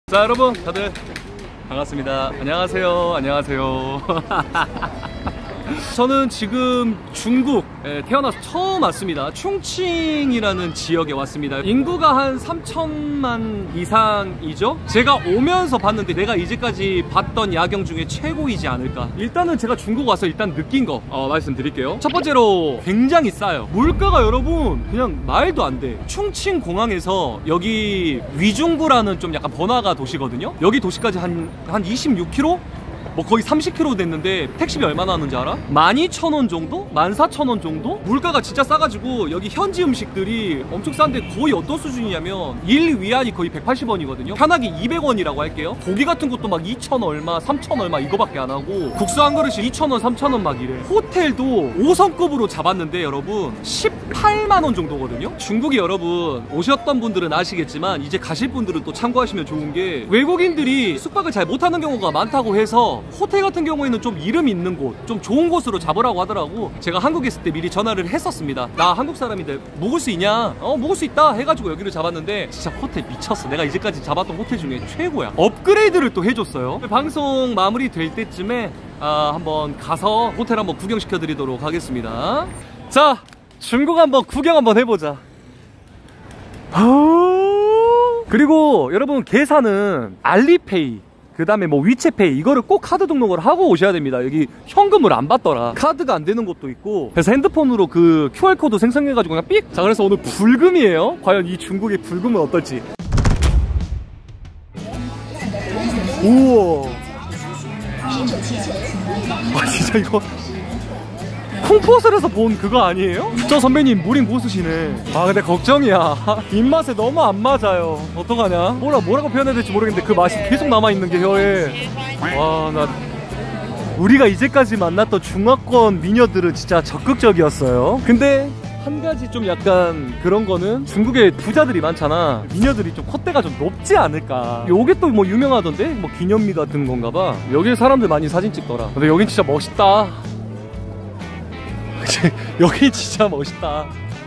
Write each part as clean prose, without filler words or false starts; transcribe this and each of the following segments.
자, 여러분 다들 반갑습니다. 안녕하세요. 안녕하세요. 저는 지금 중국에 태어나서 처음 왔습니다. 충칭이라는 지역에 왔습니다. 인구가 한 3천만 이상이죠. 제가 오면서 봤는데 내가 이제까지 봤던 야경 중에 최고이지 않을까. 일단은 제가 중국 와서 일단 느낀 거 말씀드릴게요. 첫 번째로 굉장히 싸요. 물가가 여러분 그냥 말도 안 돼. 충칭 공항에서 여기 위중부라는 좀 약간 번화가 도시거든요. 여기 도시까지 한 26km? 뭐 거의 30km 됐는데 택시비 얼마나 하는지 알아? 12,000원 정도? 14,000원 정도? 물가가 진짜 싸가지고 여기 현지 음식들이 엄청 싼데 거의 어떤 수준이냐면 1 위안이 거의 180원이거든요 편하게 200원이라고 할게요. 고기 같은 것도 막 2,000 얼마 3,000 얼마 이거밖에 안 하고 국수 한 그릇이 2,000원 3,000원 막 이래. 호텔도 5성급으로 잡았는데 여러분 18만원 정도거든요. 중국이 여러분 오셨던 분들은 아시겠지만 이제 가실 분들은 또 참고하시면 좋은 게 외국인들이 숙박을 잘 못하는 경우가 많다고 해서 호텔 같은 경우에는 좀 이름 있는 곳, 좀 좋은 곳으로 잡으라고 하더라고. 제가 한국에 있을 때 미리 전화를 했었습니다. 나 한국 사람인데 묵을 수 있냐? 묵을 수 있다 해가지고 여기를 잡았는데 진짜 호텔 미쳤어. 내가 이제까지 잡았던 호텔 중에 최고야. 업그레이드를 또 해줬어요. 방송 마무리 될 때쯤에 한번 가서 호텔 한번 구경시켜 드리도록 하겠습니다. 자, 중국 한번 구경 한번 해보자. 그리고 여러분 계산은 알리페이 그 다음에 뭐 위챗페이 이거를 꼭 카드 등록을 하고 오셔야 됩니다. 여기 현금을 안 받더라. 카드가 안 되는 곳도 있고. 그래서 핸드폰으로 그 QR코드 생성해가지고 그냥 삑! 자, 그래서 오늘 불금이에요. 과연 이 중국의 불금은 어떨지. 우와. 진짜 이거 콩포슬에서 본 그거 아니에요? 저 선배님 무림 고수시네. 근데 걱정이야. 입맛에 너무 안 맞아요. 어떡하냐? 뭐라고 표현해야 될지 모르겠는데 그 맛이 계속 남아있는 게 혀에. 나 우리가 이제까지 만났던 중화권 미녀들은 진짜 적극적이었어요. 근데 한 가지 좀 약간 그런 거는 중국에 부자들이 많잖아. 미녀들이 좀 콧대가 좀 높지 않을까. 요게 또 뭐 유명하던데? 뭐 기념미 같은 건가 봐. 여기 사람들 많이 사진 찍더라. 근데 여긴 진짜 멋있다. 여기 진짜 멋있다.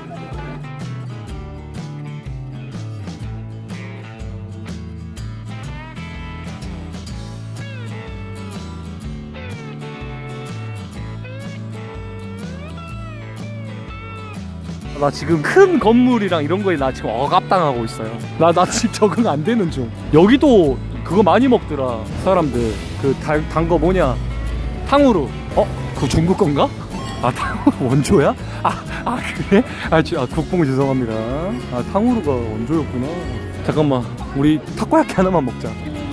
나 지금 큰 건물이랑 이런 거에 나 지금 억압당하고 있어요. 나 지금 적응 안 되는 중. 여기도 그거 많이 먹더라 사람들. 그 단 거 뭐냐, 탕후루. 그거 중국 건가? 탕후루 원조야? 그래? 국뽕 죄송합니다. 탕후루가 원조였구나. 잠깐만, 우리 타코야키 하나만 먹자.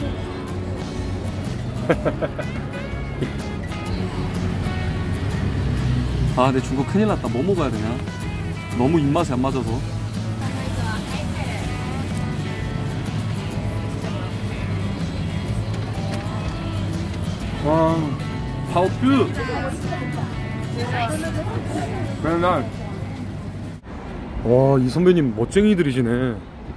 근데 중국 큰일 났다. 뭐 먹어야 되냐? 너무 입맛에 안 맞아서. How good? 맨날. 와, 이 선배님 멋쟁이들이시네.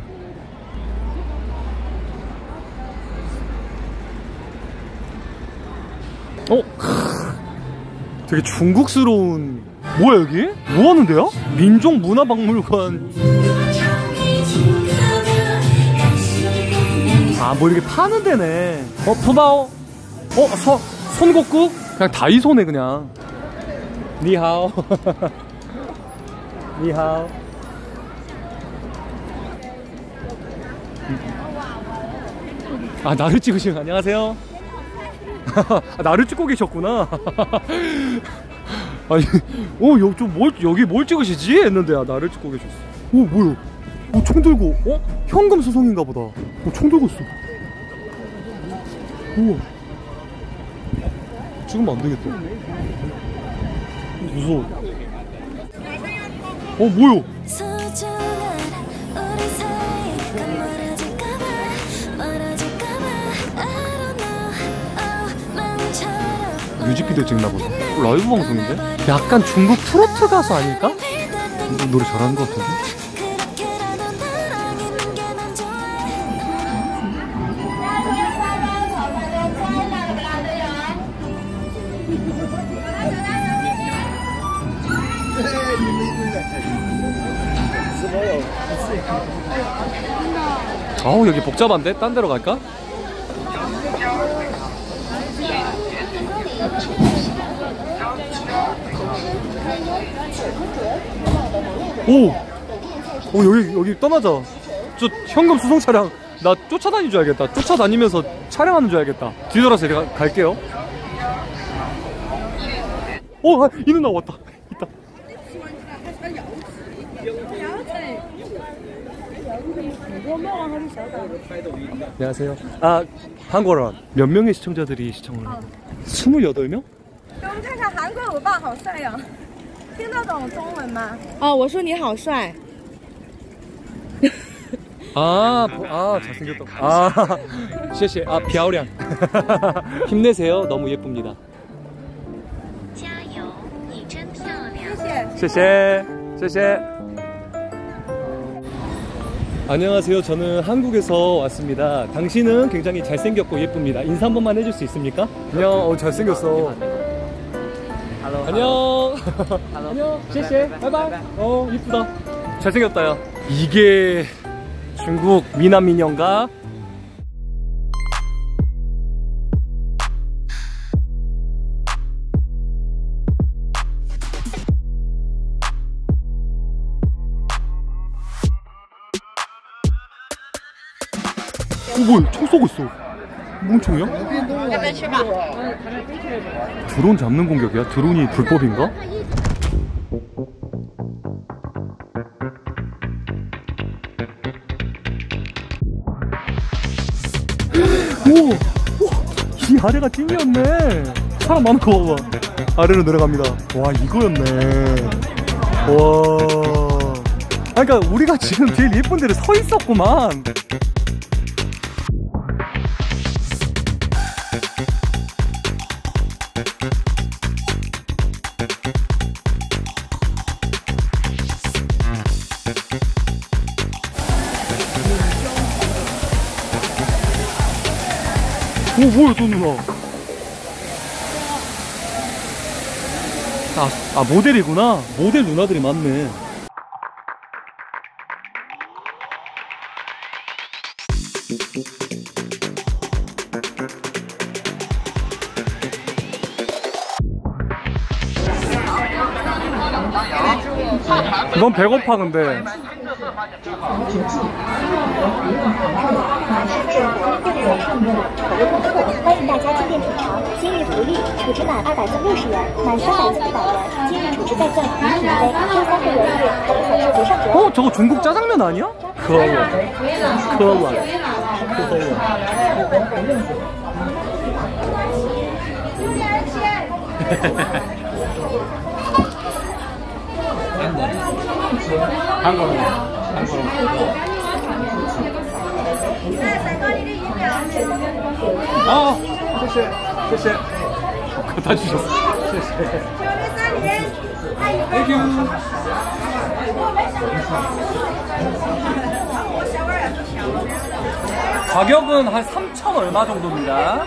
되게 중국스러운. 뭐야 여기? 뭐 하는 데야? 민족문화박물관. 뭐 이렇게 파는 데네. 푸바오. 손곡구? 그냥 다이소네 그냥. 니하오. 니하오. 나를 찍으시면 안녕하세요. 나를 찍고 계셨구나. 여기 뭘 찍으시지? 했는데 나를 찍고 계셨어. 뭐야? 총 들고. 현금 수송인가 보다. 총 들고 있어. 우와. 찍으면 안 되겠다. 무서워. 뭐야? 뮤직비디오 찍나 보다. 라이브 방송인데? 약간 중국 트로트 가수 아닐까? 노래 잘하는 것 같은데? 여기 복잡한데? 딴 데로 갈까? 오, 여기 떠나자. 저 현금 수송 차량 나 쫓아다닌 줄 알겠다. 쫓아다니면서 촬영하는 줄 알겠다. 뒤돌아서 내가 갈게요. 이 누나 왔다. 있다. 안녕하세요. 한국어 몇 명의 시청자들이 시청을 해요? 28명? 给我们看看韩国欧巴好帅呀！听得懂中文吗？哦，我说你好帅。 잘생겼다.谢谢.漂亮. 힘내세요. 너무 예쁩니다. 加油，你真漂亮。 谢谢. 안녕하세요. 저는 한국에서 왔습니다. 당신은 굉장히 잘생겼고 예쁩니다. 인사 한 번만 해줄 수 있습니까? 안녕. 잘생겼어. 안녕. 안녕. 谢谢. 바이바이. 이쁘다. 잘생겼다. 야. 이게 중국 미남 미녀인가? 뭐야? 총 쏘고 있어. 뭔 총이야? 드론 잡는 공격이야? 드론이 불법인가? 이 아래가 찐이었네. 사람 많은 거 봐봐. 아래로 내려갑니다. 와, 이거였네. 와. 그러니까 우리가 지금 제일 예쁜 데를 서 있었구만. 뭐야, 저 누나. 모델이구나. 모델 누나들이 많네. 넌 배고파, 근데. 欢迎大家进店品尝，今日福利：储值满200赠60元，满300赠100元。今日储值再赠饮品一杯，周3会员日可享优不上折。 저거 중국 짜장면 아니야? 커원. 한국. 谢谢. 다 주셨어. 谢谢. Thank you. 가격은 한 3,000 얼마 정도입니다.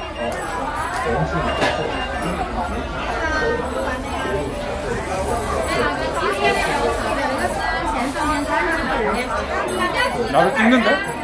나도 찍는데?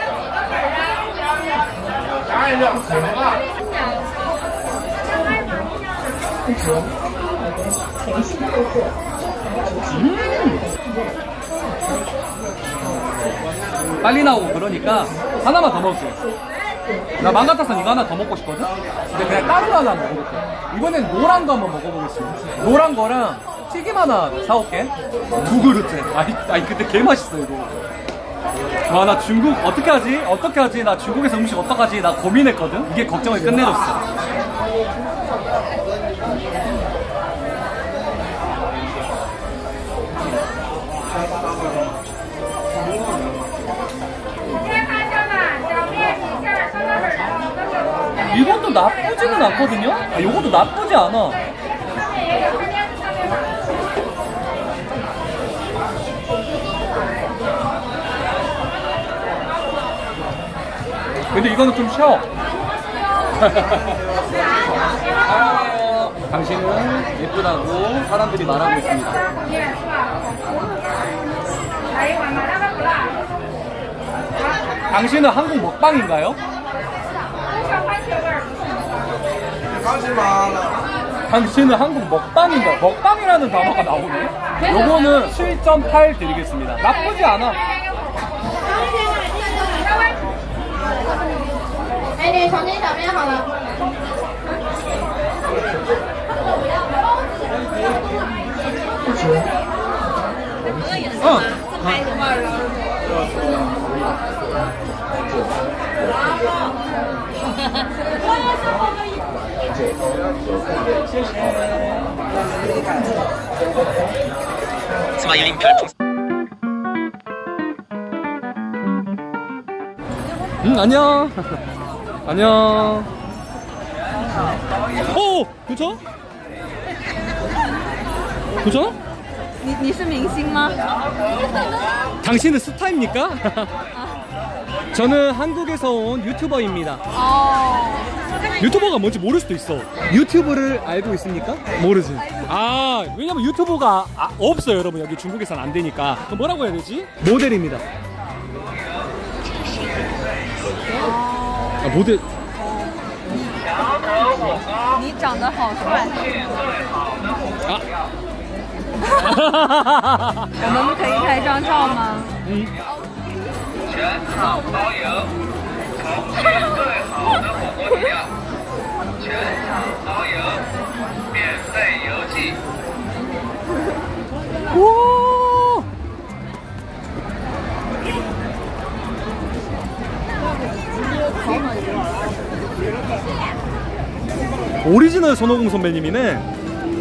빨리 나오고 그러니까 하나만 더 먹을게. 나 맘 같아서 이거 하나 더 먹고 싶거든? 근데 그냥 다른 거 하나 먹어볼게. 이번엔 노란 거 한번 먹어보겠습니다. 노란 거랑 튀김 하나 사올게. 2그릇째. 아니 근데 개 맛있어 이거. 와, 나 중국 어떻게 하지? 나 중국에서 음식 어떡하지? 나 고민했거든? 이게 걱정을 끝내줬어. 이것도 나쁘지는 않거든요? 이것도 나쁘지 않아. 근데 이거는 좀 쉬워. 당신은 예쁘다고 사람들이 말하고 있습니다. 당신은 한국 먹방인가요? 당신은 한국 먹방인가? 먹방이라는 단어가 나오네. 요거는 7.8 드리겠습니다. 나쁘지 않아. 哎，你重新小便好了。 안녕. 안녕. 오, 그쵸? 그쵸? 你是明星吗？ 당신은 스타입니까? 저는 한국에서 온 유튜버입니다. 유튜버가 뭔지 모를 수도 있어. 유튜브를 알고 있습니까? 모르지. 아, 왜냐면 유튜버가 없어요, 여러분. 여기 중국에선 안 되니까. 그럼 뭐라고 해야 되지? 모델입니다. 아, 모델. 你长得好帅。我们可以拍张照吗？全场包邮，重庆最好的火锅底料，全场包邮，免费邮寄。哇！ 오리지널 손오공 선배님이네.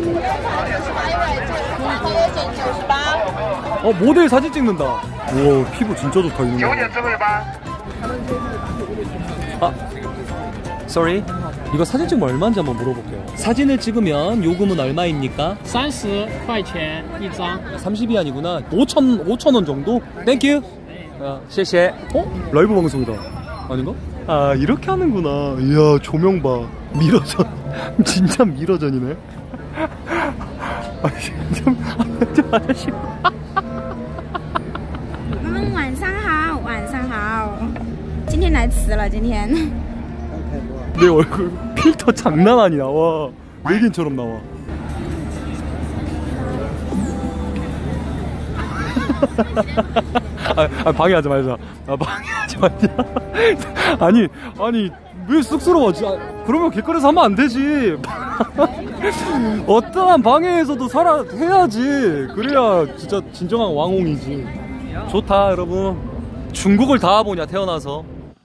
모델 사진 찍는다. 우와, 피부 진짜 좋다. 아, sorry. 이거 사진 찍으면 얼마인지 한번 물어볼게요. 사진을 찍으면 요금은 얼마입니까? 30块钱一张. 30위안이구나. 5,000원 정도? 땡큐. 셰셰. 라이브 방송이다. 아닌가? 아, 이렇게 하는구나. 이야, 조명 봐. 미러전. 진짜 미러전이네. 좀 아저씨. 晚上好，晚上好。今天来迟了，今天。 내 얼굴 필터 장난 아니야. 와, 외계인처럼 나와. 방해하지 말자. 방해하지 말자. 아니 왜 쑥스러워? 그러면 길거리에서 하면 안 되지. 어떠한 방해에서도 해야지. 그래야 진짜 진정한 왕홍이지. 좋다, 여러분. 중국을 다 와보냐, 태어나서.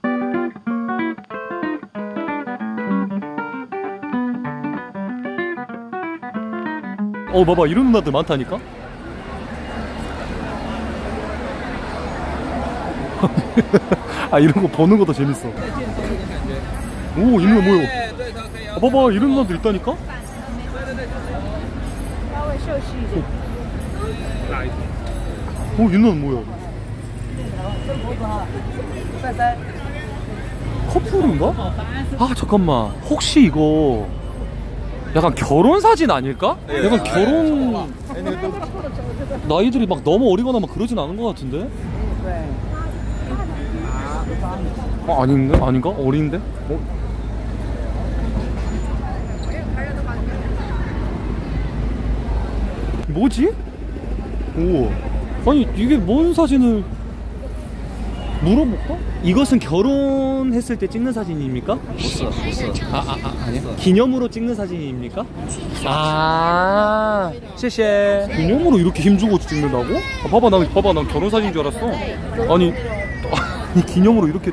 봐봐, 이런 누나들 많다니까? 아, 이런 거 보는 것도 재밌어. 오, 이 누나 뭐야? 봐봐, 이런 누나들 있다니까? 이 누나는 뭐야? 커플인가? 아, 잠깐만. 혹시 이거 약간 결혼 사진 아닐까? 약간 결혼 나이들이 막 너무 어리거나 막 그러진 않은 것 같은데? 아닌데? 아닌가? 어린데? 뭐지? 오, 아니 이게 뭔 사진을 물어볼까? 이것은 결혼했을 때 찍는 사진입니까? 아니야? 기념으로 찍는 사진입니까? 아, 셰셰. 기념으로 이렇게 힘주고 찍는다고? 봐봐, 난 결혼 사진인 줄 알았어. 아니 기념으로 이렇게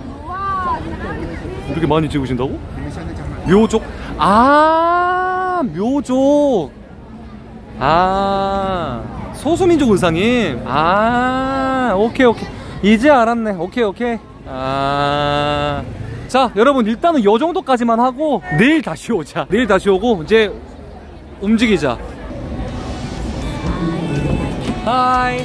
많이 찍으신다고? 묘족. 아, 묘족. 아, 소수민족 의상임. 아, 오케이. 이제 알았네. 오케이. 아, 자, 여러분 일단은 요 정도까지만 하고 내일 다시 오자. 내일 다시 오고 이제 움직이자. 하이.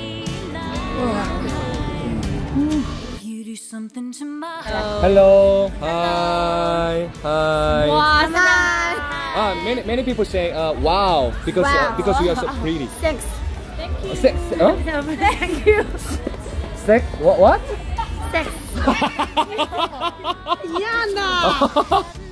Hello. Hi. Many people say wow because you are so pretty. Thanks. Sex. Huh? Thank you. Sex? What? Sex. 一样的。